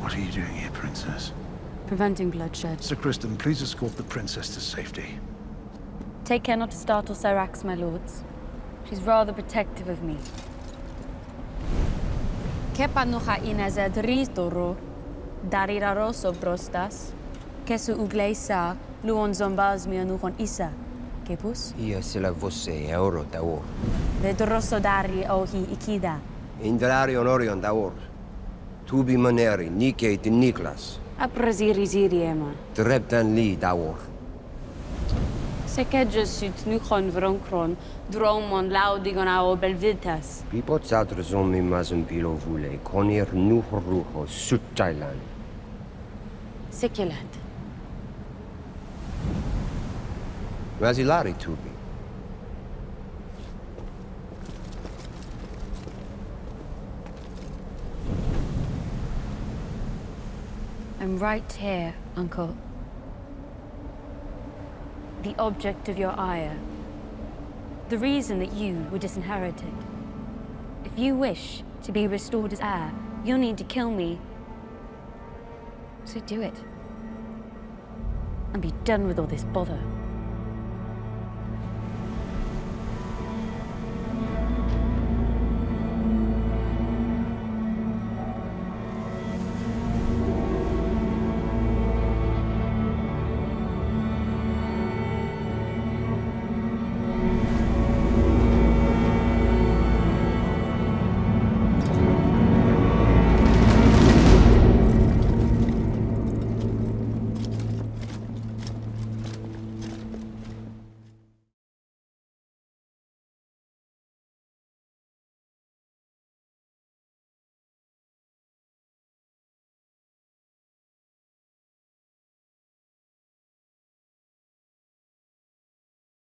What are you doing here, Princess? Preventing bloodshed. Sir Kristen, please escort the Princess to safety. Take care not to startle Syrax, my lords. She's rather protective of me. Kepanucha ineza drisdoro, dariraro sobrostas, kesu ugleisa, luon zombaz mianuchon isa, kepus? Ia sila você euro daor. Vedroso dari ohi ikida. Indrari onorion daor. Tubi maneri, Nike de Niklas. Apraziri ziriema. Dreptan li daor. Sekedje sut nuchon vronkron, dromon laudigon ao belvitas. Pipot zadrzon mi mazem bilo vule, konir nuhruho suttailan. Sekilat. Razilari tubi. I'm right here, Uncle. The object of your ire. The reason that you were disinherited. If you wish to be restored as heir, you'll need to kill me. So do it. And be done with all this bother.